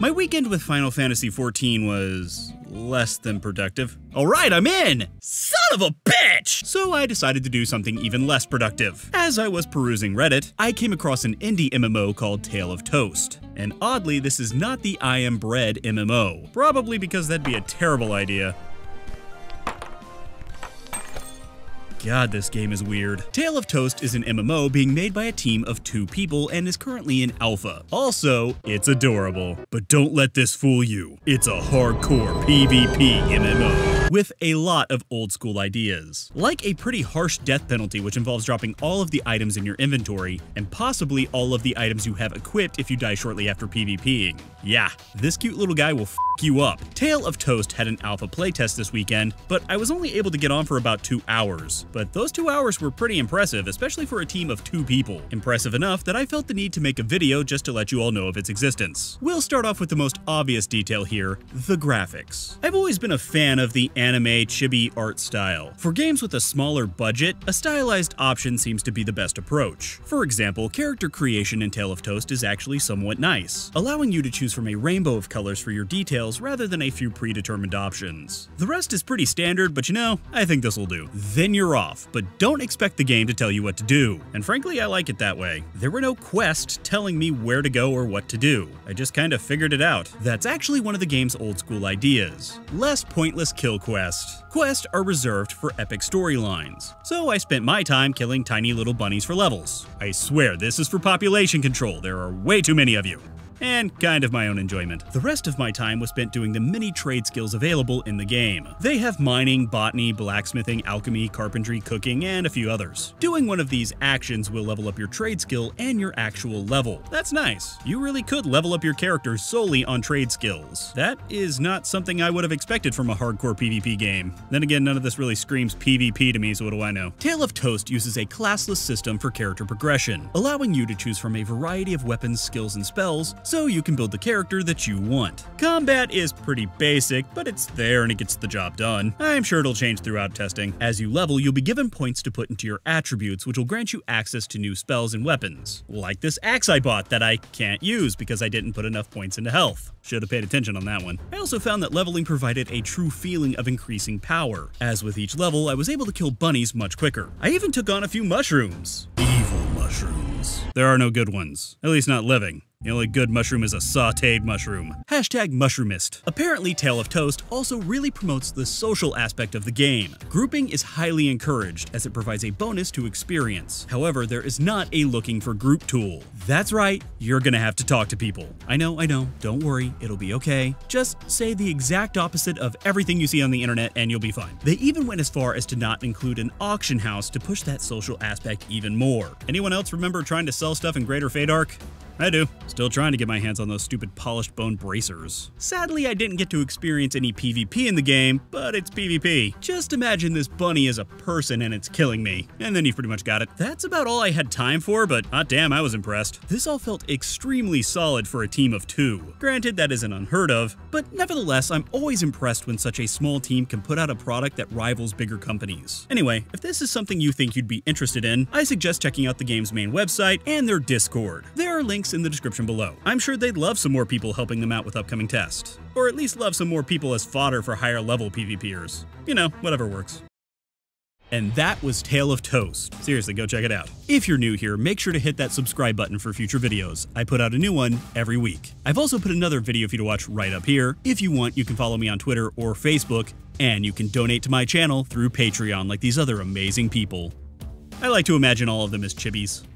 My weekend with Final Fantasy XIV was less than productive. Alright, I'm in! Son of a bitch! So I decided to do something even less productive. As I was perusing Reddit, I came across an indie MMO called Tale of Toast. And oddly, this is not the I Am Bread MMO. Probably because that'd be a terrible idea. God, this game is weird. Tale of Toast is an MMO being made by a team of 2 people and is currently in alpha. Also, it's adorable. But don't let this fool you. It's a hardcore PvP MMO with a lot of old school ideas. Like a pretty harsh death penalty which involves dropping all of the items in your inventory and possibly all of the items you have equipped if you die shortly after PvPing. Yeah, this cute little guy will f you up. Tale of Toast had an alpha playtest this weekend, but I was only able to get on for about 2 hours. But those 2 hours were pretty impressive, especially for a team of 2 people. Impressive enough that I felt the need to make a video just to let you all know of its existence. We'll start off with the most obvious detail here, the graphics. I've always been a fan of the anime chibi art style. For games with a smaller budget, a stylized option seems to be the best approach. For example, character creation in Tale of Toast is actually somewhat nice, allowing you to choose from a rainbow of colors for your details rather than a few predetermined options. The rest is pretty standard, but you know, I think this will do. Then you're off, but don't expect the game to tell you what to do. And frankly, I like it that way. There were no quests telling me where to go or what to do. I just kind of figured it out. That's actually one of the game's old school ideas. Less pointless kill quests. Quests are reserved for epic storylines. So I spent my time killing tiny little bunnies for levels. I swear this is for population control. There are way too many of you. And kind of my own enjoyment. The rest of my time was spent doing the many trade skills available in the game. They have mining, botany, blacksmithing, alchemy, carpentry, cooking, and a few others. Doing one of these actions will level up your trade skill and your actual level. That's nice. You really could level up your character solely on trade skills. That is not something I would have expected from a hardcore PvP game. Then again, none of this really screams PvP to me, so what do I know? Tale of Toast uses a classless system for character progression, allowing you to choose from a variety of weapons, skills, and spells, so you can build the character that you want. Combat is pretty basic, but it's there and it gets the job done. I'm sure it'll change throughout testing. As you level, you'll be given points to put into your attributes, which will grant you access to new spells and weapons. Like this axe I bought that I can't use because I didn't put enough points into health. Should have paid attention on that one. I also found that leveling provided a true feeling of increasing power. As with each level, I was able to kill bunnies much quicker. I even took on a few mushrooms. Evil mushrooms. There are no good ones. At least not living. The only good mushroom is a sautéed mushroom. #mushroomist. Apparently, Tale of Toast also really promotes the social aspect of the game. Grouping is highly encouraged as it provides a bonus to experience. However, there is not a looking for group tool. That's right, you're gonna have to talk to people. I know, don't worry, it'll be okay. Just say the exact opposite of everything you see on the internet and you'll be fine. They even went as far as to not include an auction house to push that social aspect even more. Anyone else remember trying to sell stuff in Greater Feydark? I do. Still trying to get my hands on those stupid polished bone bracers. Sadly, I didn't get to experience any PvP in the game, but it's PvP. Just imagine this bunny is a person and it's killing me. And then you've pretty much got it. That's about all I had time for, but hot damn, I was impressed. This all felt extremely solid for a team of 2. Granted, that isn't unheard of, but nevertheless, I'm always impressed when such a small team can put out a product that rivals bigger companies. Anyway, if this is something you think you'd be interested in, I suggest checking out the game's main website and their Discord. There are links in the description below. I'm sure they'd love some more people helping them out with upcoming tests. Or at least love some more people as fodder for higher level PvPers. You know, whatever works. And that was Tale of Toast. Seriously, go check it out. If you're new here, make sure to hit that subscribe button for future videos. I put out a new one every week. I've also put another video for you to watch right up here. If you want, you can follow me on Twitter or Facebook, and you can donate to my channel through Patreon like these other amazing people. I like to imagine all of them as chibis.